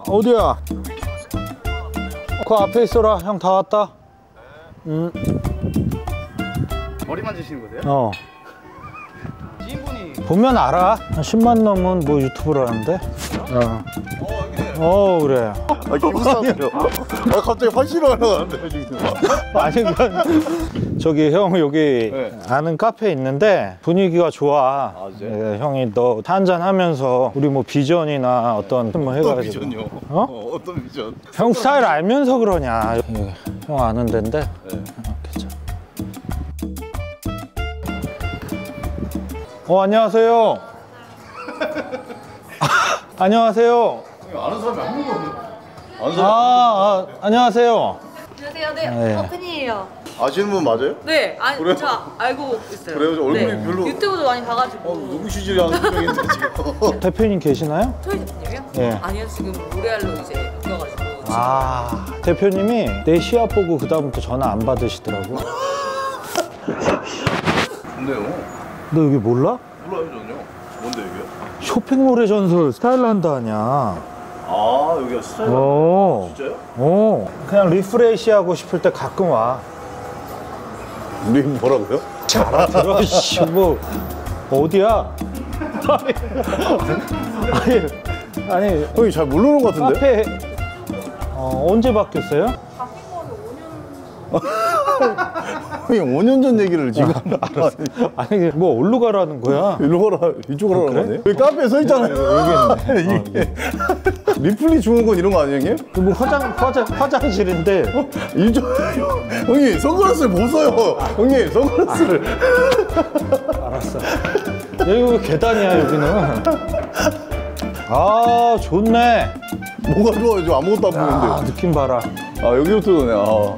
어디야? 그 앞에 있어라. 형 다 왔다. 머리 만지시는 거세요? 어. 지인분이 보면 알아. 한 10만 넘은 뭐 유튜브를 하는데. 그래. 아, 기부상이요. 아, 갑자기 확실히 하려고 지금. 아니, 저기 형 여기 아는 카페 있는데 분위기가 좋아. 네, 형이 너 한잔 하면서 우리 뭐 비전이나 어떤 뭐 해가지고. 어떤 비전이요? 어떤 비전? 형 스타일 알면서 그러냐. 형 아는 데인데. 괜찮아. 안녕하세요. 안녕하세요. 아는 사람이 한 명도 없네. 아는 사람? 안녕하세요. 안녕하세요. 네, 팬이에요. 아시는 분 맞아요? 네, 아니 그래요? 저 알고 있어요. 그래요? 저 얼굴이 네. 별로. 유튜브도 많이 봐가지고. 누구시지 하는 분인데 지금. 대표님 계시나요? 토이 대표님이요? 네. 아니요, 지금 모래알로 이제 바뀌어가지고. 대표님이 내 시합 보고 그 다음부터 전화 안 받으시더라고. 뭔데요? 너 여기 몰라? 몰라요 전혀. 뭔데 여기요? 쇼핑몰의 전설 스타일란드 아냐. 아, 여기가 스타일. 진짜요? 그냥 리프레시 하고 싶을 때 가끔 와. 우리 뭐라고요? 잘 알아들어. 씨, 뭐 어디야? 아니 형이 잘 모르는 것 같은데? 카페 언제 바뀌었어요? 형이 5년 전 얘기를 지금. 아니 뭐 어디로 가라는 거야? 일로 가라, 이쪽으로 가라는 거네? 여기 카페에 서 있잖아요. 여기 있네. 리플리 증후군 이런 거 아니에요, 형님? 뭐 화장실인데. 이쪽 형님 선글라스를 벗어요. 형님 선글라스를. 알았어. 여기 왜 계단이야 여기는? 좋네. 뭐가 좋아요? 지금 아무것도 안 보이는데. 느낌 봐라. 여기부터 도네.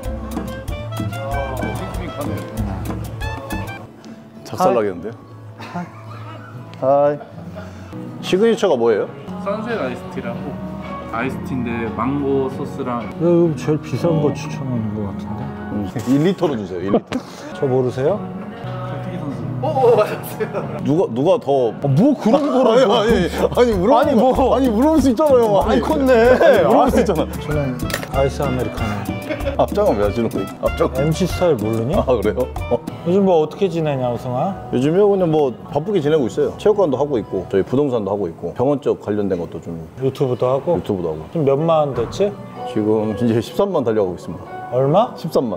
작살나겠는데요? 하이. 시그니처가 뭐예요? 선셋 아이스티라고 아이스티인데 망고 소스랑 이거 제일 비싼 거 추천하는 거 같은데. 1리터로 주세요. 1리터. 저 모르세요? 튀기 선수. 누가 더. 뭐 그런 거라고. 아니 물어보면. 아니 물어볼 수 있잖아요. 많이 컸네. 물어볼 수 있잖아. 저는 아이스 아메리카노. 앞장은 왜 하시는 거예요? 앞장. MC 스타일 모르니? 그래요? 요즘 뭐 어떻게 지내냐 우성아? 요즘요 그냥 뭐 바쁘게 지내고 있어요. 체육관도 하고 있고 저희 부동산도 하고 있고 병원 쪽 관련된 것도 좀 유튜브도 하고? 유튜브도 하고. 지금 몇만 됐지? 지금 이제 13만 달려가고 있습니다. 얼마? 13만.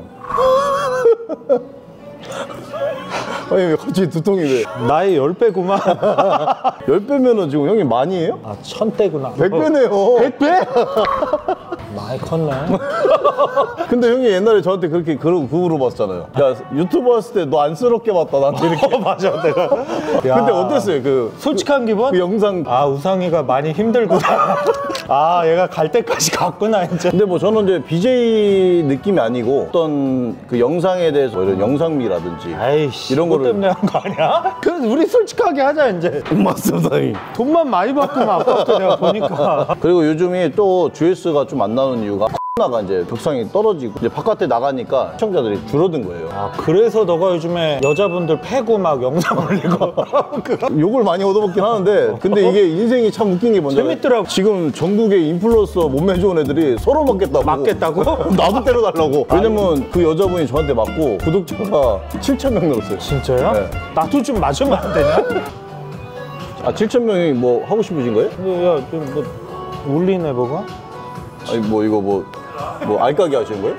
아니 왜 갑자기 두통이 왜? 나의 10배구만. 10배면은 지금 형님 많이에요? 1000배구나. 100배네요. 100배? 많이 컸네. 근데 형이 옛날에 저한테 그렇게 그거 물어봤잖아요. 야 유튜브 했을 때 너 안쓰럽게 봤다 나한테 이렇게. 맞아 내가. 근데 어땠어요? 그 솔직한 기분? 그 영상. 우상이가 많이 힘들구나. 얘가 갈 때까지 갔구나 이제. 근데 뭐 저는 이제 BJ 느낌이 아니고 어떤 그 영상에 대해서 이런 영상미라든지 아이씨 이런 거를 때문에 한 거 아니야? 그래서 우리 솔직하게 하자 이제. 맞습니다. 돈만 많이 받으면 아까부터 내가 보니까. 그리고 요즘이 또 조회수가 좀 안 나오는 이유가 나가 이제 덕상이 떨어지고 이제 바깥에 나가니까 시청자들이 줄어든 거예요. 그래서 너가 요즘에 여자분들 패고 막 영상 올리고 욕을 많이 얻어먹긴 하는데 근데 이게 인생이 참 웃긴 게 뭐냐면 재밌더라고. 지금 전국의 인플루언서 몸매 좋은 애들이 서로 맞겠다고. 나도 때려달라고. 왜냐면 그 여자분이 저한테 맞고 구독자가 7,000명 늘었어요. 진짜요? 네. 나도 좀 맞으면 안 되냐? 7,000명이 뭐 하고 싶으신 거예요? 야, 좀 뭐 울리네 뭐가? 아니 뭐 이거 뭐 알까기 하시는 거예요?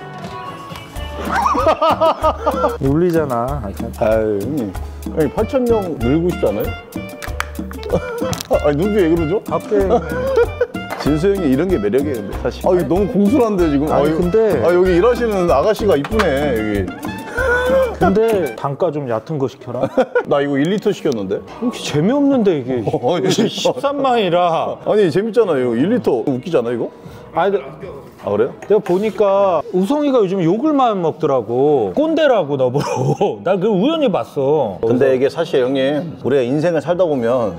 울리잖아. 아유 형님 8,000명 늘고 싶지 않아요? 아니 눈빛 왜 그러죠? 앞에 진수 형이 이런 게 매력이에요 근데 사실. 이거 너무 공손한데 지금. 근데 여기 일하시는 아가씨가 이쁘네 여기. 근데 단가 좀 얕은 거 시켜라. 나 이거 1리터 시켰는데? 이렇게 재미없는데 이게 13만이라. 아니 재밌잖아요. 1리터 웃기잖아 이거? 그래요? 내가 보니까 우성이가 요즘 욕을 많이 먹더라고. 꼰대라고 너보고. 나 그걸 우연히 봤어. 근데 이게 사실 형님 우리가 인생을 살다 보면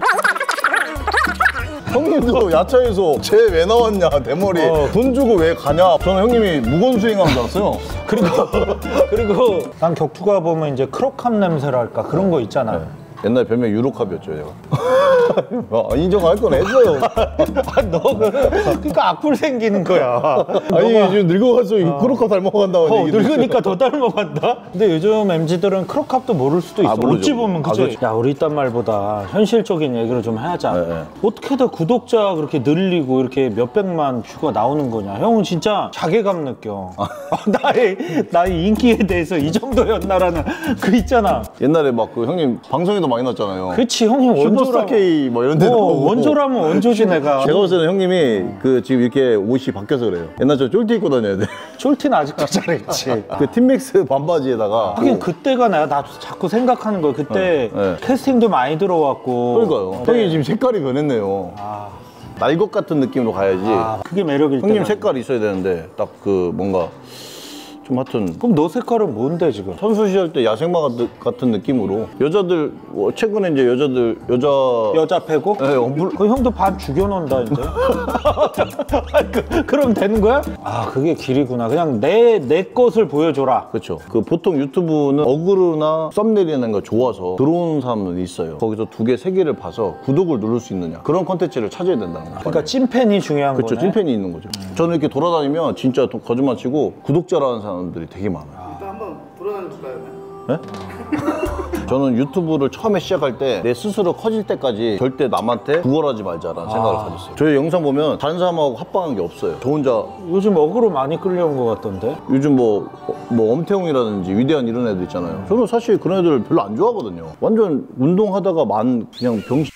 형님도 야차에서 쟤 왜 나왔냐 대머리 돈 주고 왜 가냐. 저는 형님이 무건 수행하는 줄 알았어요. 그리고 난 격투가 보면 이제 크로캅 냄새랄까 그런 거 있잖아. 옛날 별명 유로캅이었죠, 제가. 인정할 건 했어요. 너 그러니까 악플 생기는 거야. 아니, 지금 늙어가지고 크로캅 닮아간다고. 늙으니까 더 닮아간다? 근데 요즘 MZ들은 크로캅도 모를 수도 있어. 모르죠. 어찌 보면 그치? 그렇죠. 야, 우리 이딴 말보다 현실적인 얘기를 좀 하자. 네. 어떻게 다 구독자 그렇게 늘리고 이렇게 몇백만 뷰가 나오는 거냐? 형은 진짜 자괴감 느껴. 나의 인기에 대해서 이 정도였나라는 그 있잖아. 옛날에 막 그 형님 방송에도 많이 났잖아요. 그치, 형님 슈퍼스타 원조라면. K 뭐 이런 데도 오고. 원조라면 원조지 내가. 제가 봤을 때는 형님이 그 지금 이렇게 옷이 바뀌어서 그래요. 옛날 저 쫄티 입고 다녀야 돼. 쫄티는 아직도 잘했지. 그 팀맥스 반바지에다가. 하긴 그때가 나도 자꾸 생각하는 거야. 그때 네. 캐스팅도 많이 들어왔고. 그러니까요. 형이 지금 색깔이 변했네요. 날것 같은 느낌으로 가야지. 그게 매력일 형님 때는. 색깔이 있어야 되는데 딱 그 뭔가 좀 하여튼 그럼 너 색깔은 뭔데 지금? 선수 시절 때 야생마 같은 느낌으로 여자들 최근에 이제 여자 패고? 네, 엄불 그 형도 반 죽여놓는다 이제. 그럼 되는 거야? 아 그게 길이구나. 그냥 내 것을 보여줘라. 그렇죠. 그 보통 유튜브는 어그로나 썸네일이나 거 좋아서 들어오는 사람은 있어요. 거기서 2개, 3개를 봐서 구독을 누를 수 있느냐 그런 컨텐츠를 찾아야 된다는 거예요. 그러니까 찐팬이 중요한 그렇죠. 거네. 찐팬이 있는 거죠. 저는 이렇게 돌아다니면 진짜 거짓말 치고 구독자라는 사람들이 되게 많아요. 일단 한번 돌아다녀 볼까요? 네? 저는 유튜브를 처음에 시작할 때 내 스스로 커질 때까지 절대 남한테 구걸하지 말자라는 생각을 가졌어요. 저희 영상 보면 다른 사람하고 합방한 게 없어요. 저 혼자 요즘 어그로 많이 끌려온 것 같던데. 요즘 뭐 엄태웅이라든지 위대한 이런 애들 있잖아요. 저는 사실 그런 애들 별로 안 좋아하거든요. 완전 운동하다가 그냥 병신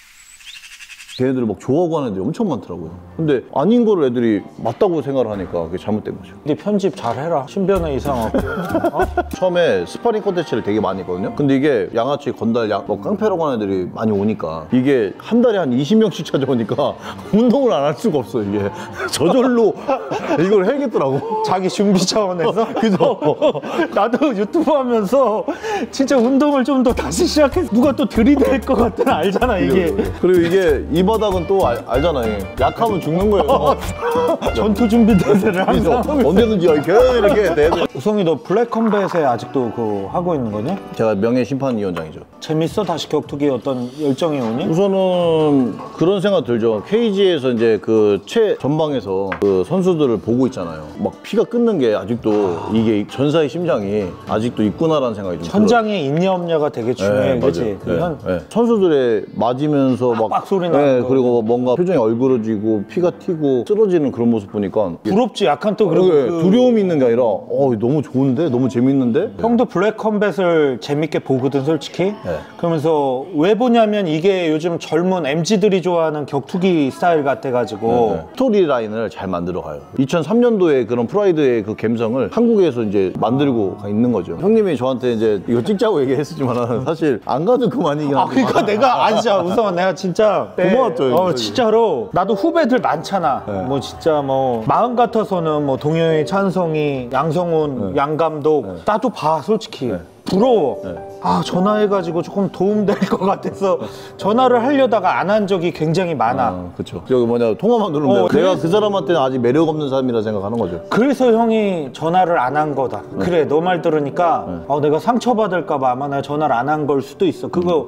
걔네들을 막 좋아하고 하는 애들이 엄청 많더라고요. 근데 아닌 거를 애들이 맞다고 생각을 하니까 그게 잘못된 거죠. 근데 편집 잘해라. 신변에 이상 없고. 처음에 스파링 콘텐츠를 되게 많이 했거든요. 근데 이게 양아치, 건달, 뭐 깡패라고 하는 애들이 많이 오니까 이게 한 달에 한 20명씩 찾아오니까 운동을 안 할 수가 없어 이게. 저절로 이걸 해야겠더라고. 자기 준비 차원에서. 그죠? 나도 유튜브 하면서 진짜 운동을 좀 더 다시 시작해서 누가 또 들이댈 것 같은 알잖아 이게. 그리고 이게 이 바닥은 또 알잖아요. 약하면 죽는 거예요. 전투 준비 대세를 항상 하고 있어. 언제든지 이렇게 돼. 우성이 너 블랙컴뱃에 아직도 그 하고 있는 거냐? 제가 명예심판위원장이죠. 재밌어? 다시 격투기 어떤 열정이 오니? 우선은 그런 생각 들죠. KG에서 이제 그 최전방에서 그 선수들을 보고 있잖아요. 막 피가 끊는 게 아직도 이게 전사의 심장이 아직도 있구나라는 생각이 좀 들어요. 현장에 있냐 없냐가 되게 중요해, 그치? 맞아요. 선수들의 맞으면서 빡 소리 나는 거. 그리고 뭔가 표정이 얼그러지고 피가 튀고 쓰러지는 그런 모습 보니까 부럽지? 약간 또 그리고 그리고 두려움이 있는 게 아니라 너무 좋은데? 너무 재밌는데? 형도 블랙컴뱃을 재밌게 보거든 솔직히. 그러면서 왜 보냐면 이게 요즘 젊은 MZ들이 좋아하는 격투기 스타일 같아가지고 스토리 라인을 잘 만들어 가요. 2003년도에 그런 프라이드의 그 감성을 한국에서 이제 만들고 있는 거죠. 형님이 저한테 이제 이거 찍자고 얘기했었지만 사실 안 가도 그만이긴 한데. 그러니까 내가 진짜 우성아 내가 진짜 고마웠죠. 진짜로 나도 후배들 많잖아. 뭐 진짜 뭐 마음 같아서는 뭐 동현이, 찬성이, 양성훈, 양감독 나도 봐 솔직히. 부러워. 전화해가지고 조금 도움될 것 같아서 전화를 하려다가 안 한 적이 굉장히 많아. 그렇죠. 여기 통화만 누르면 내가 그 사람한테는 아직 매력 없는 사람이라 생각하는 거죠. 그래서 형이 전화를 안 한 거다. 그래 너 말 들으니까 내가 상처받을까봐 아마 내가 전화를 안 한 걸 수도 있어. 그거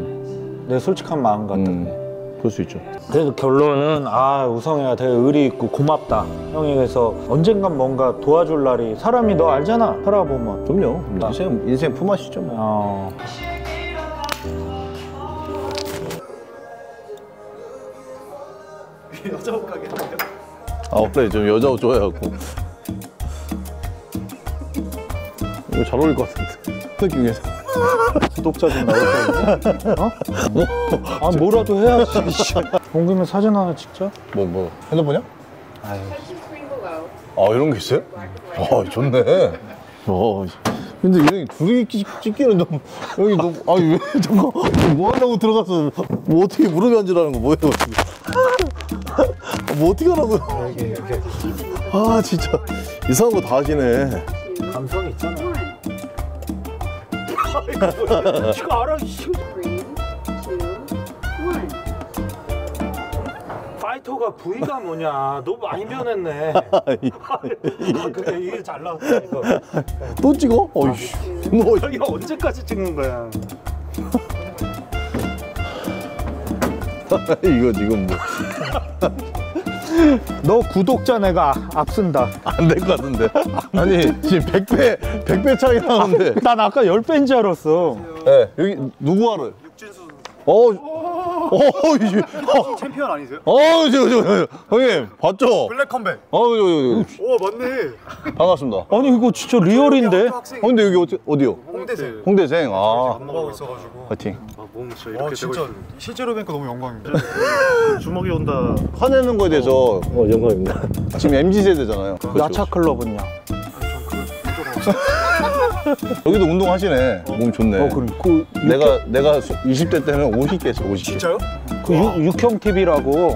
내 솔직한 마음 같아. 그럴 수 있죠. 그래서 결론은 우성이가 되게 의리 있고 고맙다. 형이 그래서 언젠간 뭔가 도와줄 날이 사람이 너 알잖아. 살아보면. 그럼요. 인생 품앗이죠 뭐. 여자 옷 가게 하네요. 그래 좀 여자 옷 좋아해갖고. 이거 잘 어울릴 것 같은데. 느낌에서. 구독자 좀 나올까? 뭐라도 해야지. 옮기면 사진 하나 찍자. 뭐 핸드폰이야? 아유. 이런 게 있어요? 좋네. 근데 이런 둘이 찍기는 좀 여기 너무 왜 잠깐 뭐 하려고 들어가서 뭐 어떻게 무릎에 앉으라는 거 뭐예요? 뭐 어떻게 하라고요? 진짜 이상한 거 다 하시네. 감성 있잖아. 이거 알아. 3, 2, 1. 파이터가 부위가 뭐냐? 너 많이 변했네. 그래 이게 잘 나왔다 이거. 또 찍어? 어이씨. 뭐 이거 언제까지 찍는 거야? 이거 지금 뭐. 너 구독자 내가 앞선다. 안 될 것 같은데. 아니, 지금 100배 차이 나는데. 난 아까 10배인 줄 알았어. 네, 여기 누구 하러? 육진수 이제. 챔피언 아니세요? 형님, 봤죠? 블랙 컴백. 저. 오 맞네. 반갑습니다. 아니 이거 진짜 리얼인데? 학생. 근데 여기 어디요? 홍대생. 홍대생. 아, 안먹하고 있어가지고. 파이팅. 몸 진짜 이렇게 진짜 실제로 뵈니까 너무 영광입니다. 주먹이 온다. 화내는 거에 대해서 영광입니다. 지금 MZ 세대잖아요. 야차 클럽은요? 여기도 운동하시네. 몸 좋네. 그럼 그 내가 20대 때는 50개 했어. 50개. 진짜요? 육형 TV라고.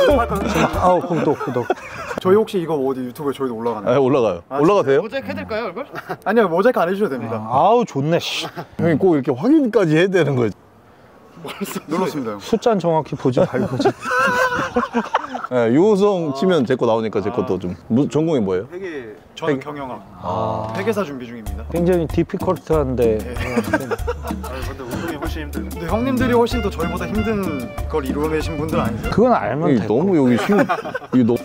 구독. 저희 혹시 이거 어디 유튜브에 저희도 올라가나요? 네, 올라가요. 올라가세요? 모자이크 해드릴까요 얼굴? 아니요, 모자이크 안 해주셔도 됩니다. 아우 좋네. 씨. 형님 꼭 이렇게 확인까지 해야 되는 거예요. 눌렀습니다. 형. 숫자는 정확히 보지 말고. 네, 유호성 치면 제 거 나오니까 제 것도 좀. 전공이 뭐예요? 회계 저는 경영학. 회계사 준비 중입니다. 굉장히 디피컬트한데. 근데 운동이 훨씬 힘들네. 근데 형님들이 훨씬 더 저희보다 힘든 걸 이루어내신 분들 아니세요? 그건 알면 돼. 너무 여기 이게 너무.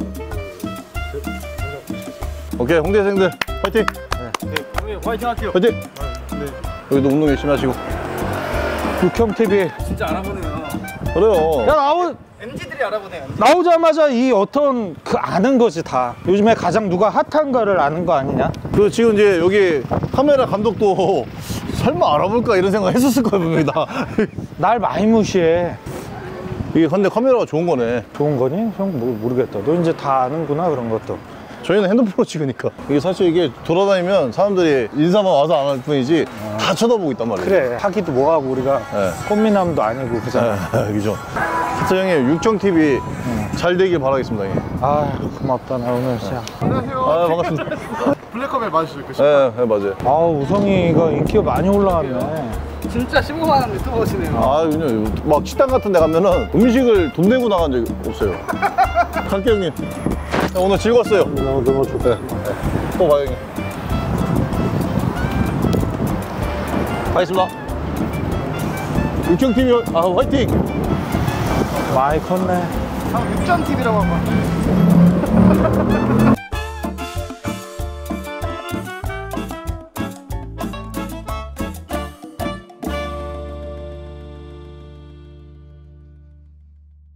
오케이, 홍대생들 파이팅! 형님 화이팅 할게요. 파이팅! 여기도 운동 열심히 하시고. 육형 TV. 진짜 알아보네요. 그래요. 야 MZ들이 알아보네요. 나오자마자 이 어떤 그 아는 거지 다. 요즘에 가장 누가 핫한가를 아는 거 아니냐? 그 지금 이제 여기 카메라 감독도 설마 알아볼까 이런 생각 했었을 거예요, 분명히 다. 날 많이 무시해. 이게 근데 카메라가 좋은 거네. 좋은 거니? 형 모르겠다. 너 이제 다 아는구나 그런 것도. 저희는 핸드폰으로 찍으니까. 이게 사실 이게 돌아다니면 사람들이 인사만 와서 안 할 뿐이지 다 쳐다보고 있단 말이에요. 그래 하기도 뭐하고 우리가 네. 꽃미남도 아니고 그잖아. 그죠. 하여튼 형님 육정TV 잘 되길 바라겠습니다, 형님. 아 고맙다 나 오늘 진짜. 아, 반갑습니다. 블랙컴백 맞으시죠? 그 네, 맞아요. 아 우성이가 인기가 많이 올라왔네. 진짜 15만 원 유튜버시네요. 아, 그냥 막 식당 같은 데 가면은 음식을 돈 내고 나간 적이 없어요. 갈게요, 형님. 오늘 즐거웠어요. 너무 좋다. 또 봐요, 형님. 가겠습니다. 육정TV, 화이팅! 많이 컸네. 육전 TV라고 한번.